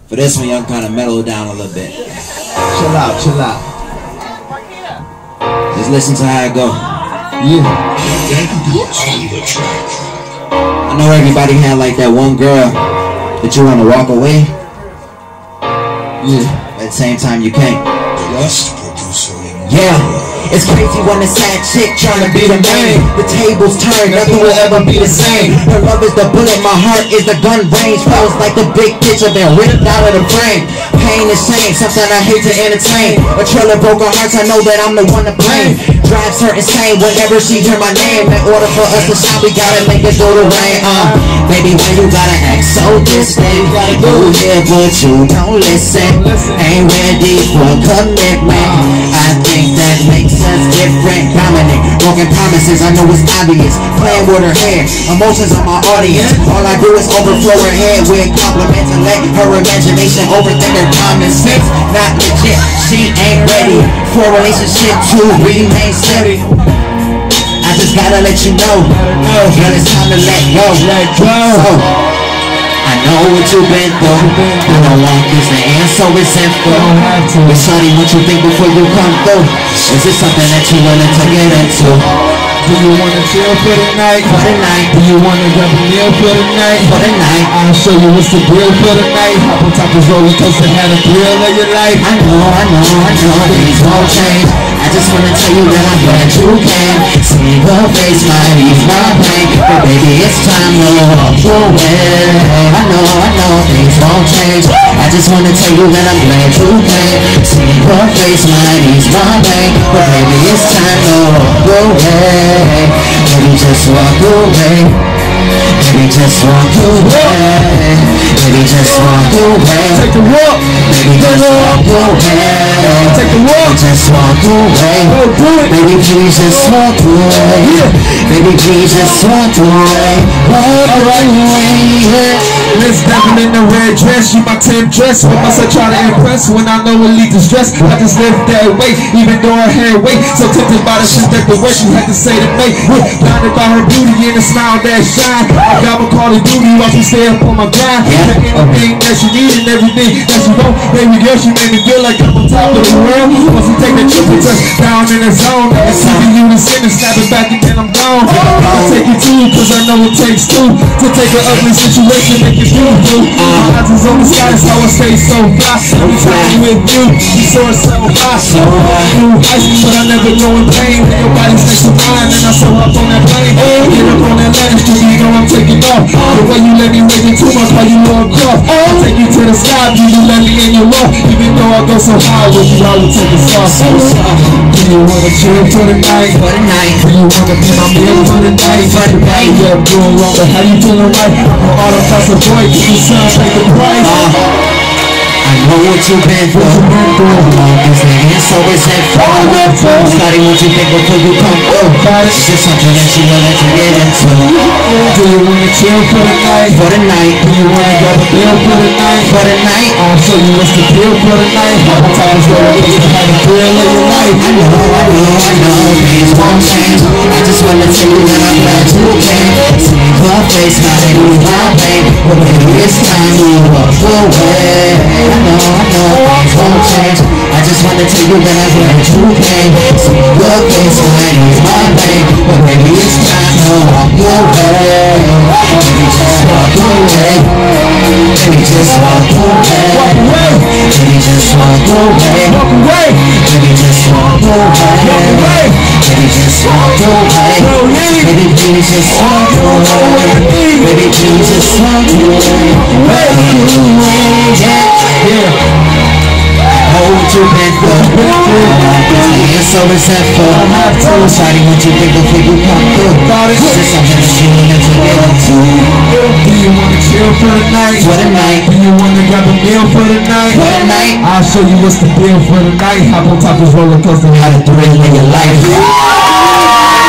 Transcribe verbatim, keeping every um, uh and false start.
For this one, y'all kind of mellow down a little bit. Chill out, chill out. Just listen to how it go. Yeah. I know everybody had like that one girl that you want to walk away. Yeah. At the same time, you can't. Yeah. It's crazy when a sad chick tryna be the main. The tables turn, nothing will ever be the same. Her love is the bullet, my heart is the gun range. Feels like the big picture been ripped out of the frame. Pain is shame, something I hate to entertain. A trail of broken hearts, I know that I'm the one to blame. Drives her insane whenever she hear my name. In order for us to shine, we gotta make it through the rain. Uh, baby, why you gotta act so distant? You gotta go here, but you don't listen. Ain't ready for commitment. I think that makes us different. Dominant, broken promises, I know it's obvious. Playing with her hair, emotions on my audience. All I do is overflow her head with compliments and let her imagination overthink her common sense. Not legit, she ain't ready for a relationship to remain steady. I just gotta let you know, girl, it's time to let go. Let go. So, I know what you've been through. I don't want this to end so resentful. But shawty, what you think before you come through? Is this something that you willing to get into? Do you wanna chill for the night? For the night. Do you wanna grab a meal for the night? For the night. I'll show you what's the deal for the night. Hop on top of this roller coaster, had a thrill of your life. I know, I know, I know things won't change. I just wanna tell you that I'm glad you came. See your face might ease my pain, but baby it's time to walk away. I know, I know things won't change. I just wanna tell you that I'm glad you came. See your face might ease my pain, but baby it's time to walk away. Baby just walk away. Baby just walk away. Baby just walk away. Take a walk. Baby just walk away. Take a walk. Just walk away. Oh, do it. Baby please just walk away. Yeah. Baby please just walk away. Walk away. Miss Devin in the red dress, she my temp dress. What must I try to impress when I know it lead to stress? I just live that way, even though I had weight. So tempted by the shit that the way she had to say to me. Blinded by her beauty and a smile that shine. I got my call of duty while she stay up on my grind. Yeah. Anything that she need and everything that she want. Baby girl, she made me feel like I'm on top of the world. Once we take that trip and touch down in the zone, it's easy you to sit and snap it back and then I'm gone. I'll take it too, cause I know it takes two to take an ugly situation, make it beautiful. My eyes is on the sky, so I stay so fly. Every time I'm with you, you soar so high. New heights, but I never go in pain. When your body's next to mine, and I soar up on that plane. Get up on that ladder, cause you know I'm taking off. The way you let me wake it too much, while you know I'm off. I'll take you to the sky, do you let me in your love? Even though I go so high with you, I will take it soft. Do you wanna chill for the night? For the night. Do you wanna be my meal for the night? For the night. Yeah, I'm doing wrong, but how you feeling right? I'm all the cost of boy, give you some, take the price. Uh, I know what you've been through. Longest nigga, so it's in front. Study what you think before you come through. It's just something that you willing to get into. Do you wanna chill for the night? For the night. Do you wanna grab a meal for the night? For the night. I'll show you what's the deal for the night. Hop on top of this roller coaster, have a thrill of your life. I know, I know, I know things won't change. I just wanna tell you that I'm glad you came. See your face, how they move my pain. But baby, it's time to walk away. I know, I know things won't change. I just wanna tell you that I'm glad you came. See your face, how they move my pain. But baby, it's time to walk away. Baby, just walk away. Baby, just walk away. Baby, just walk away. Walk away. Baby, just walk away. Baby, just walk away. Baby, please just walk away. Baby, please just walk away. Yeah, yeah. Oh, what you've been through. You're so resentful. Shawty, what you think before you come through? It's just something that you wanted to get into. Do you wanna chill for the night? For the night. Do you wanna grab a meal for the night? For the night. I'll show you what's the deal for the night. Hop on top of this roller coaster, have a thrill in your life.